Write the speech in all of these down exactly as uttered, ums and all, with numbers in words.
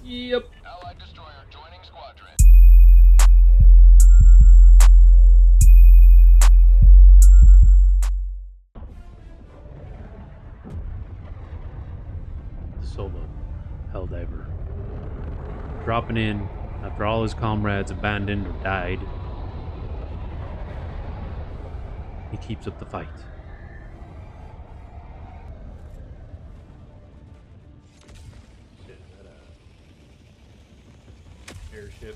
Yep. Allied destroyer joining squadron. The solo HellDiver. Dropping in after all his comrades abandoned or died. He keeps up the fight. Shit, is that a airship?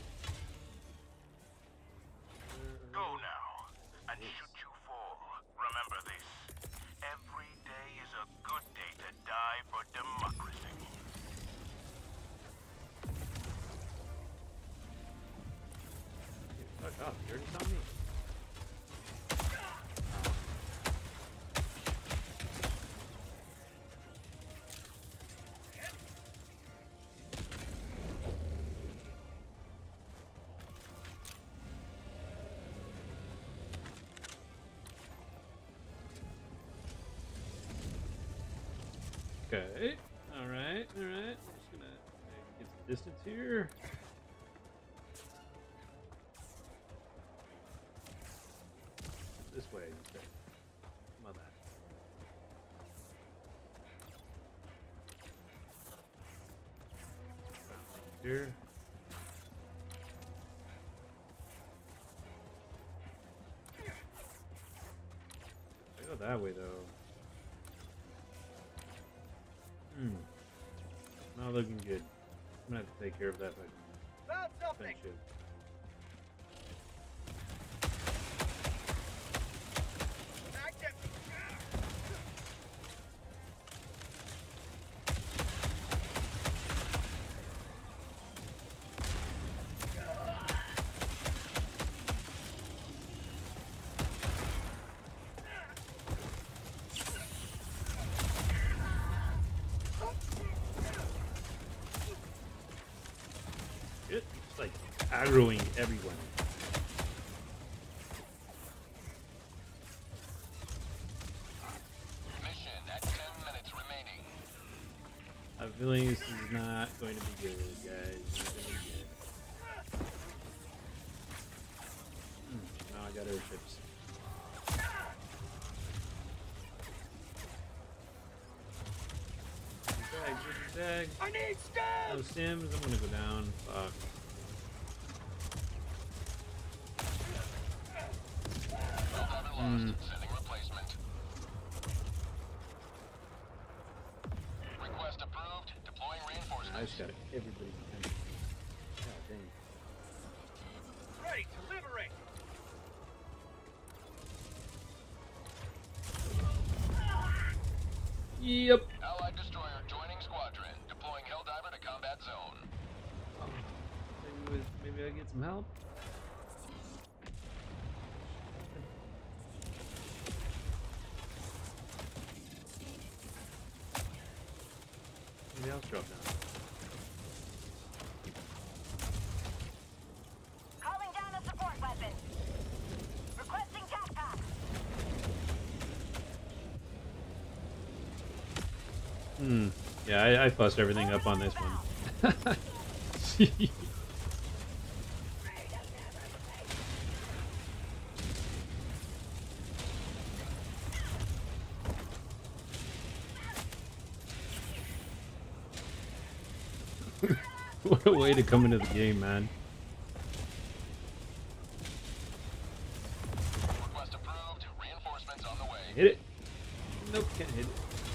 Go now, and should you fall, remember this. Every day is a good day to die for democracy. Dude, fuck off, you already saw me. Okay, alright, alright. I'm just gonna get some distance here. This way instead. How about that? Here. I go that way though. Hmm. Not looking good. I'm gonna have to take care of that fucking Found something! ship. Shit, it's like aggroing everyone. Mission at ten minutes remaining. I have a feeling this is not going to be good, guys. It's not gonna be good. Hmm, now I got airships. Zag, zag. I need No stabs! Sims, I'm gonna go down. Fuck. Helldiver lost. Sending replacement. Request approved. Deploying I reinforcements. just got everybody. God dang. Ready to liberate! Yep. Allied destroyer joining squadron. Deploying Helldiver to combat zone. Maybe, with, maybe I get some help. Maybe I'll drop down. Calling down a support weapon. Requesting jetpack. Hmm. Yeah, I, I fussed everything up on this one. What a way to come into the game, man. Request approved. Reinforcements on the way. Hit it. Nope, can't hit it.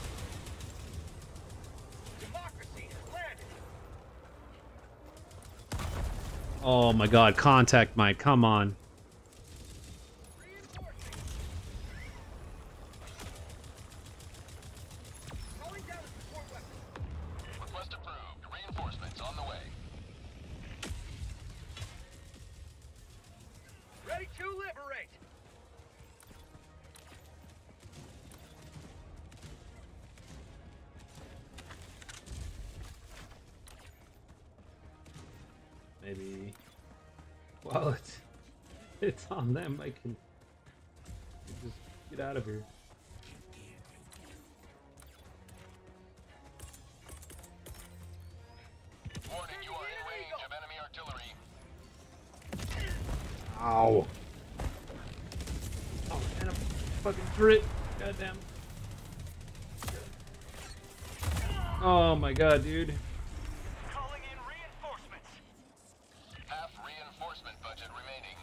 Democracy has landed! Oh my god, contact Mike, come on. Reinforcing! Calling down a support weapon! Request approved. Reinforcements on the way. Ready to liberate! Maybe while it's it's on them, I can just get out of here. Warning, Ow. Oh, and a fucking crit. Goddamn. Oh my god, dude. Calling in reinforcements. Half reinforcement budget remaining.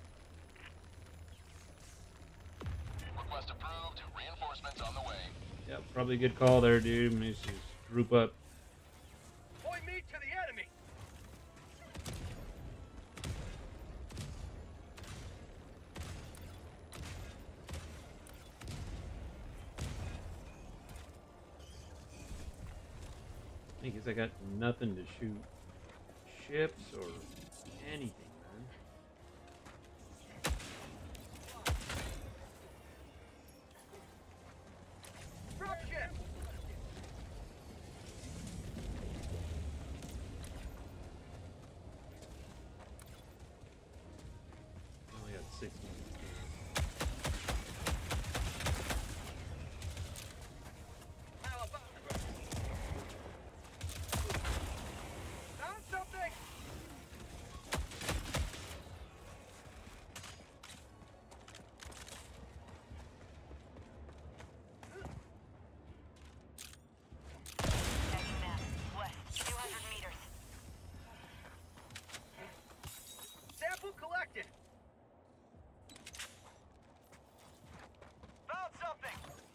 Request approved. Reinforcements on the way. Yep, probably a good call there, dude. Let me just group up. Point me to the enemy. I guess I got nothing to shoot ships or anything, man. Dropship. Only got six minutes. Found something. Tagging map. West, two hundred meters. Sample collected. Found something.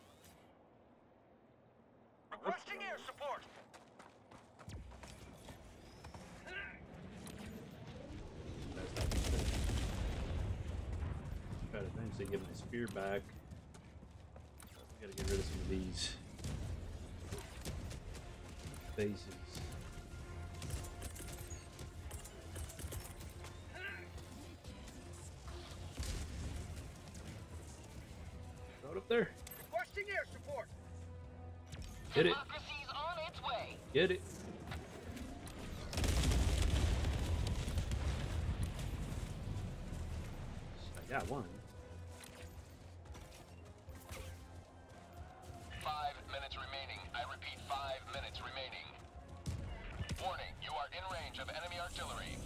Requesting air support. That's how we start. Try to eventually get my spear back. We gotta get rid of some of these bases. Throw it up there. Requesting air support. Get it. Democracy's on its way. Get it. I got one. Five minutes remaining. I repeat, five minutes remaining. Warning, you are in range of enemy artillery.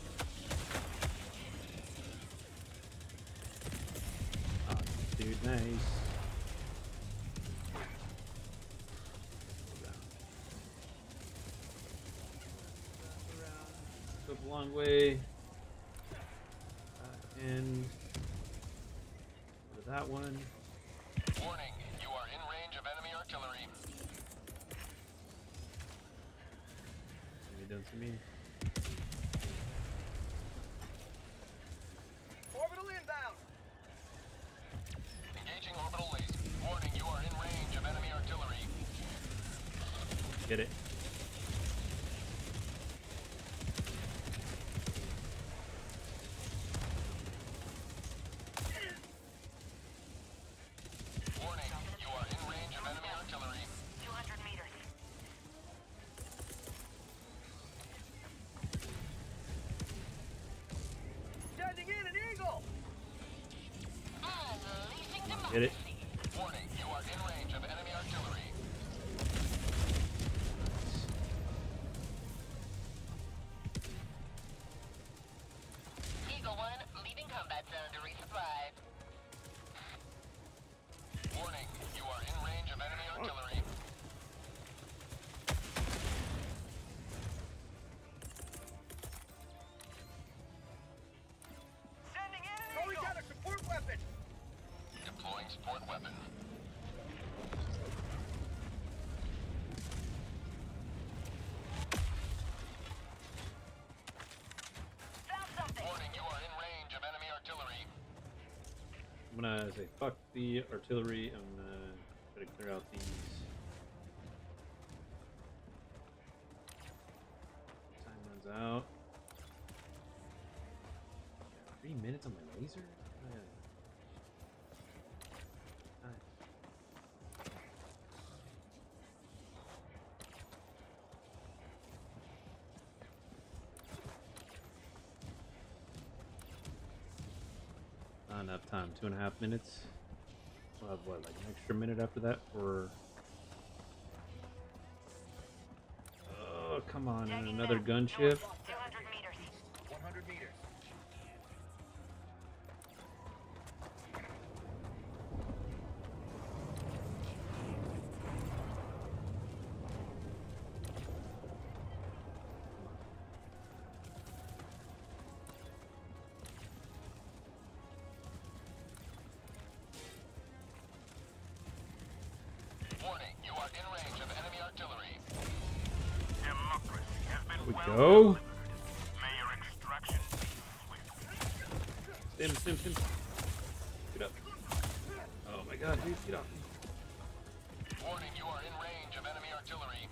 Oh, dude, nice. Go a long way. Uh, and go to that one. Warning, you are in range of enemy artillery. Maybe done to me. Orbital inbound. Engaging orbital laser. Warning, you are in range of enemy artillery. Get it. Warning, you are in range of enemy artillery. two hundred meters. Sending in an eagle. Unleashing democracy. Get it. Warning, you are in range of enemy artillery. Eagle one, leaving combat zone to resupply. Warning, you are in range of enemy artillery. Sending in an eagle. Calling down a support weapon. Deploying support weapon. Found something. Warning, you are in range of enemy artillery. I'm gonna say fuck the artillery. I'm gonna try to clear out these. Time runs out. Three minutes on my laser? Oh, yeah. Nice. Not enough time. Two and a half minutes. We'll have what, like an extra minute after that for. Oh, come on. And another gunship. two hundred meters. one hundred meters. we go. May your extraction be swift. Stim, stim, stim. Get up. Oh my god, dude, get off me. Warning, you are in range of enemy artillery.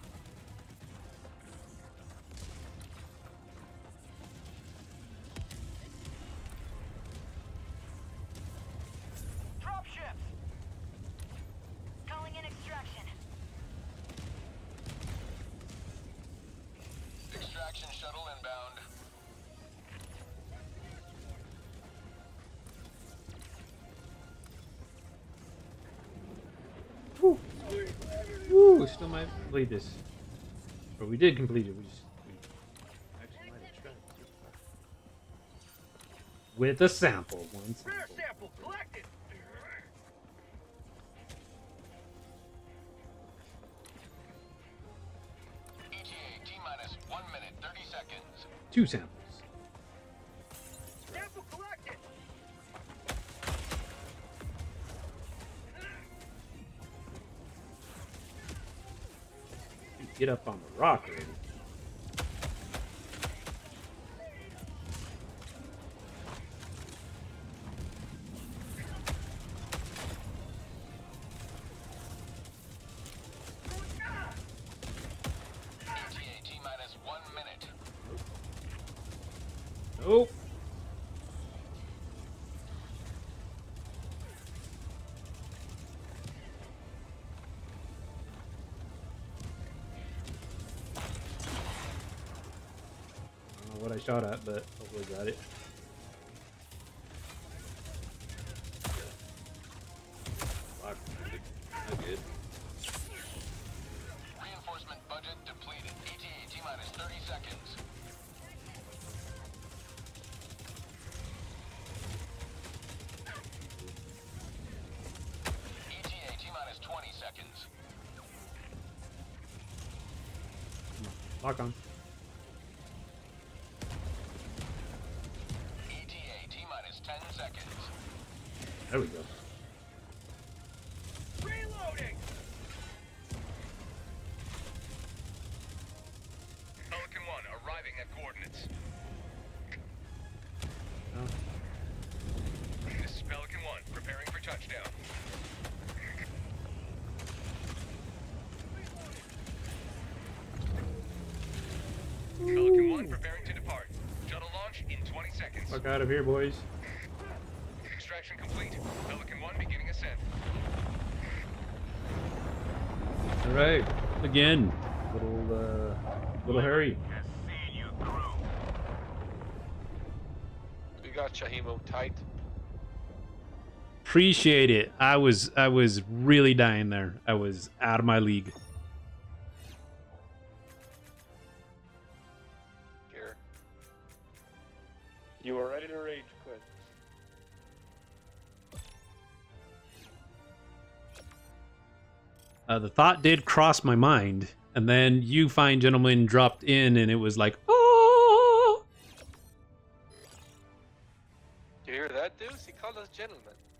Dropships! Calling in extraction. Extraction shuttle inbound. Woo! Woo! We still might complete this. Or we did complete it. We just we actually might have tried. With a sample. One sample. sample collected. E T A T minus one minute, thirty seconds. Two samples. Sample collected. Dude, get up on the rock already. E T A T minus one minute. Nope. I don't know what I shot at, but hopefully got it. Fuck. Not good. Reinforcement budget depleted. E T A T minus thirty seconds. E T A T minus twenty seconds. Lock on. E T A T minus ten seconds. There we go. Reloading. Pelican one arriving at coordinates. Oh. This is Pelican one preparing for touchdown. Pelican one preparing to depart. Shuttle launch in twenty seconds. Fuck out of here, boys. Extraction complete. Pelican one beginning ascent. All right. Again. Little, uh, little hurry. Has seen you through. We got Shahimo tight. Appreciate it. I was, I was really dying there. I was out of my league. Here. You were ready to rage quit. Uh, the thought did cross my mind, and then you fine gentlemen dropped in, and it was like, oh! You hear that, Deuce? He called us gentlemen.